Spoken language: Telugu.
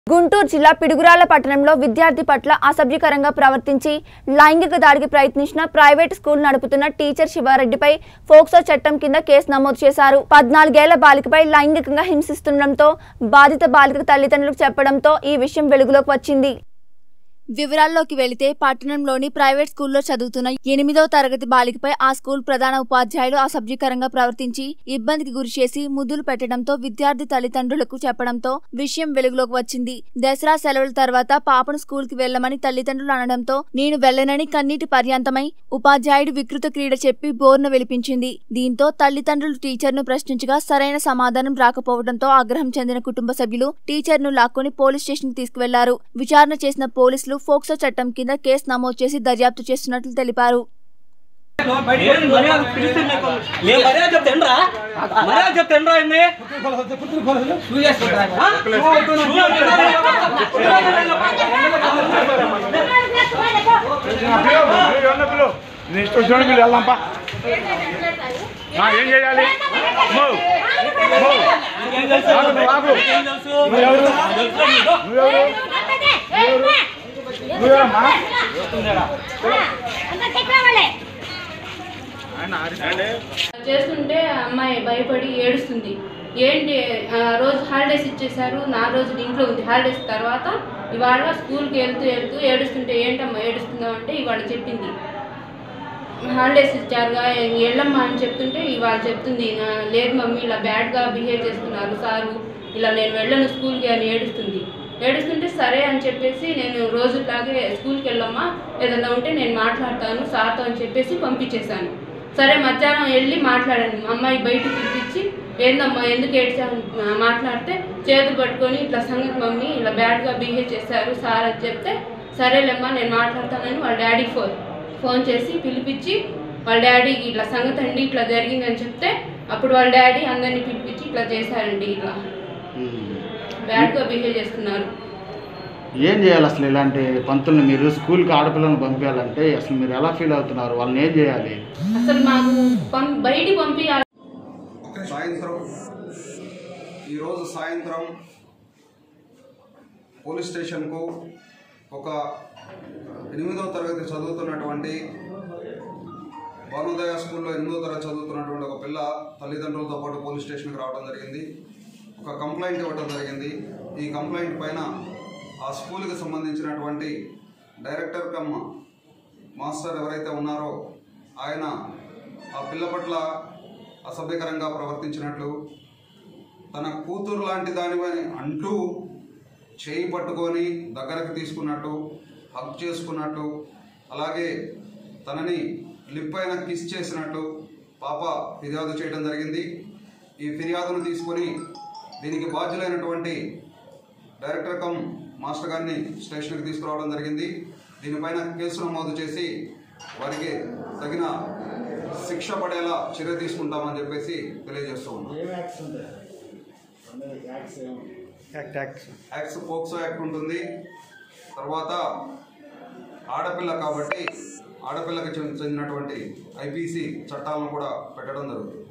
గుంటూరు జిల్లా పిడుగురాళ్ల పట్టణంలో విద్యార్థి పట్ల అసభ్యకరంగా ప్రవర్తించి లైంగిక దాడికి ప్రయత్నించిన ప్రైవేట్ స్కూల్ నడుపుతున్న టీచర్ శివారెడ్డిపై ఫోక్సో చట్టం కింద కేసు నమోదు చేశారు. 14 ఏళ్ల బాలికపై లైంగికంగా హింసిస్తుండటంతో బాధిత బాలిక తల్లిదండ్రులకు చెప్పడంతో ఈ విషయం వెలుగులోకి వచ్చింది. వివరాల్లోకి వెళితే పట్టణంలోని ప్రైవేట్ స్కూల్లో చదువుతున్న 8వ తరగతి బాలికపై ఆ స్కూల్ ప్రధాన ఉపాధ్యాయులు అసభ్యకరంగా ప్రవర్తించి ఇబ్బందికి గురిచేసి ముద్దులు పెట్టడంతో విద్యార్థి తల్లిదండ్రులకు చెప్పడంతో విషయం వెలుగులోకి వచ్చింది. దసరా సెలవుల తర్వాత పాపను స్కూల్ కి వెళ్లమని తల్లిదండ్రులు అనడంతో నేను వెళ్లనని కన్నీటి పర్యంతమై ఉపాధ్యాయుడు వికృత క్రీడ చెప్పి బోర్న వెలిపించింది. దీంతో తల్లిదండ్రులు టీచర్ను ప్రశ్నించగా సరైన సమాధానం రాకపోవడంతో ఆగ్రహం చెందిన కుటుంబ సభ్యులు టీచర్ను లాక్కొని పోలీస్ స్టేషన్ కు తీసుకువెళ్లారు. విచారణ చేసిన పోలీసులు ఫోక్సో చట్టం కింద కేసు నమోదు చేసి దర్యాప్తు చేస్తున్నట్లు తెలిపారు. చేస్తుంటే అమ్మాయి భయపడి ఏడుస్తుంది. ఏంటి రోజు హాలిడేస్ ఇచ్చేసారు, 4 రోజులు ఇంట్లో ఉంది. హాలిడేస్ తర్వాత ఇవాళ స్కూల్కి వెళ్తూ ఏడుస్తుంటే ఏంటమ్మా ఏడుస్తుందాం అంటే ఇవాళ చెప్పింది హాలిడేస్ ఇచ్చారుగా వెళ్ళమ్మా అని చెప్తుంటే ఇవాళ చెప్తుంది లేదు మమ్మీ ఇలా బ్యాడ్గా బిహేవ్ చేస్తున్నారు సారు, ఇలా నేను వెళ్ళను స్కూల్కి అని ఏడుస్తుంటే సరే అని చెప్పేసి నేను రోజులాగే స్కూల్కి వెళ్ళమ్మా ఏదన్నా ఉంటే నేను మాట్లాడతాను సార్తో అని చెప్పేసి పంపించేశాను. సరే మధ్యాహ్నం వెళ్ళి మాట్లాడాను. అమ్మాయి బయటకు పిలిపించి ఏందమ్మా ఎందుకు ఏడ్చాను మాట్లాడితే చేతులు పట్టుకొని ఇట్లా సంగతి మమ్మీ ఇలా బ్యాడ్గా బిహేవ్ చేశారు సార్ అని చెప్తే సరేలేమ్మా నేను మాట్లాడతానని వాళ్ళ డాడీకి ఫోన్ చేసి పిలిపించి వాళ్ళ డాడీకి ఇట్లా సంగతి అండి ఇట్లా జరిగిందని చెప్తే అప్పుడు వాళ్ళ డాడీ అందరినీ పిలిపించి ఇట్లా చేశారండి, ఇలా బ్యాడ్గా బిహేవ్ చేస్తున్నారు. ఏం చేయాలి అసలు ఇలాంటి పంతుల్ని? మీరు స్కూల్కి ఆడపిల్లను పంపించాలంటే అసలు మీరు ఎలా ఫీల్ అవుతున్నారు? వాళ్ళని ఏం చేయాలి? అసలు మాకు బయటికి పంపించాలి. ఈరోజు సాయంత్రం పోలీస్ స్టేషన్కు ఒక 8వ తరగతి చదువుతున్నటువంటి భానోదయ స్కూల్లో 8వ తరగతి చదువుతున్నటువంటి ఒక పిల్ల తల్లిదండ్రులతో పాటు పోలీస్ స్టేషన్కి రావడం జరిగింది. ఒక కంప్లైంట్ ఇవ్వడం జరిగింది. ఈ కంప్లైంట్ పైన ఆ స్కూల్కి సంబంధించినటువంటి డైరెక్టర్ కమ్ మాస్టర్ ఎవరైతే ఉన్నారో ఆయన ఆ పిల్ల పట్ల అసభ్యకరంగా ప్రవర్తించినట్లు, తన కూతురు లాంటి దానివని అంటూ చేయి పట్టుకొని దగ్గరకు తీసుకున్నట్టు, హక్ చేసుకున్నట్టు, అలాగే తనని లిప్ పైన కిస్ చేసినట్టు పాప ఫిర్యాదు చేయడం జరిగింది. ఈ ఫిర్యాదును తీసుకొని దీనికి బాధ్యులైనటువంటి డైరెక్టర్ కమ్ మాస్టర్ గారిని స్టేషన్కి తీసుకురావడం జరిగింది. దీనిపైన కేసు నమోదు చేసి వారికి తగిన శిక్ష పడేలా చర్య తీసుకుంటామని చెప్పేసి తెలియజేస్తూ ఉన్నాం. యాక్ట్స్ పోక్సో యాక్ట్ ఉంటుంది. తర్వాత ఆడపిల్ల కాబట్టి ఆడపిల్లకి చెందినటువంటి IPC చట్టాలను కూడా పెట్టడం జరుగుతుంది.